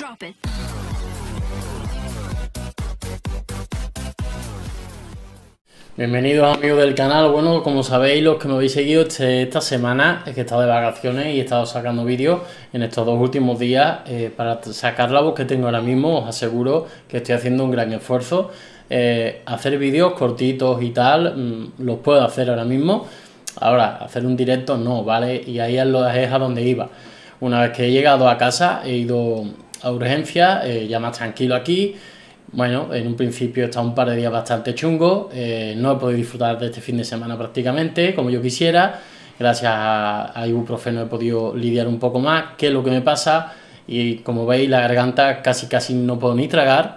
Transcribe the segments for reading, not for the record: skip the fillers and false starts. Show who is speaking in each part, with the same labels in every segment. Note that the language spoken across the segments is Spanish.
Speaker 1: Drop it.
Speaker 2: Bienvenidos amigos del canal. Bueno, como sabéis, los que me habéis seguido esta semana es que he estado de vacaciones y he estado sacando vídeos en estos dos últimos días para sacar la voz que tengo ahora mismo. Os aseguro que estoy haciendo un gran esfuerzo. Hacer vídeos cortitos y tal, los puedo hacer ahora mismo. Ahora, hacer un directo no, ¿vale? Y ahí es a donde iba. Una vez que he llegado a casa, he ido a urgencias, ya más tranquilo aquí. Bueno, en un principio he estado un par de días bastante chungo, no he podido disfrutar de este fin de semana prácticamente como yo quisiera. Gracias a ibuprofeno he podido lidiar un poco más, qué es lo que me pasa, y como veis la garganta casi no puedo ni tragar.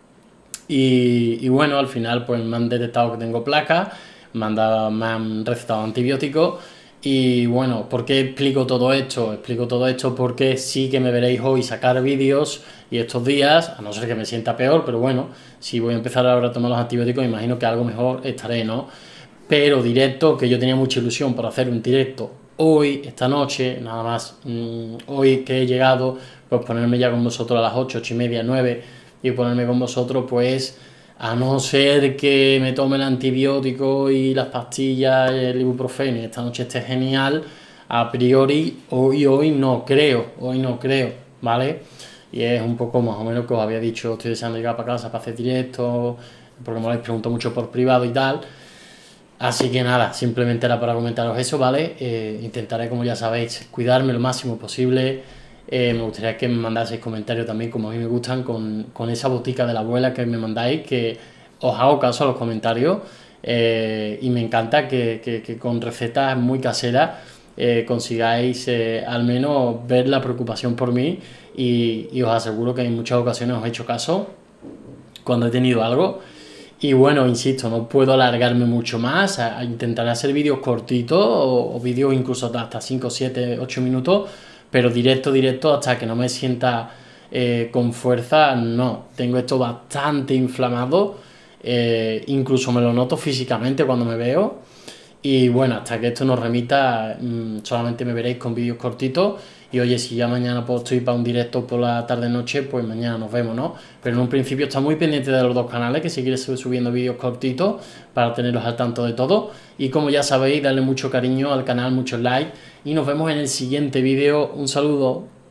Speaker 2: Y bueno, al final pues me han detectado que tengo placa, me han recetado antibióticos. Y bueno, ¿por qué explico todo esto? Explico todo esto porque sí que me veréis hoy sacar vídeos y estos días, a no ser que me sienta peor, pero bueno, si voy a empezar ahora a tomar los antibióticos, imagino que algo mejor estaré, ¿no? Pero directo, que yo tenía mucha ilusión por hacer un directo hoy, esta noche, nada más, hoy que he llegado, pues ponerme ya con vosotros a las 8, 8:30, 9 y ponerme con vosotros, pues a no ser que me tome el antibiótico y las pastillas, el ibuprofeno y esta noche esté genial, a priori hoy no creo, ¿vale? Y es un poco más o menos que os había dicho, estoy deseando llegar para casa para hacer directo, porque me lo habéis preguntado mucho por privado y tal. Así que nada, simplemente era para comentaros eso, ¿vale? Intentaré, como ya sabéis, cuidarme lo máximo posible. Me gustaría que me mandaseis comentarios también, como a mí me gustan, con esa botica de la abuela que me mandáis, que os hago caso a los comentarios. Y me encanta que con recetas muy caseras consigáis al menos ver la preocupación por mí. Y os aseguro que en muchas ocasiones os he hecho caso cuando he tenido algo. Y bueno, insisto, no puedo alargarme mucho más, intentaré hacer vídeos cortitos o vídeos incluso hasta 5, 7, 8 minutos, pero directo, hasta que no me sienta con fuerza, no. Tengo esto bastante inflamado, incluso me lo noto físicamente cuando me veo. Y bueno, hasta que esto nos remita, solamente me veréis con vídeos cortitos. Y oye, si ya mañana pues estoy para un directo por la tarde-noche, pues mañana nos vemos, ¿no? Pero en un principio está muy pendiente de los dos canales, que si quieres seguir subiendo vídeos cortitos para tenerlos al tanto de todo. Y como ya sabéis, darle mucho cariño al canal, muchos likes. Y nos vemos en el siguiente vídeo. Un saludo.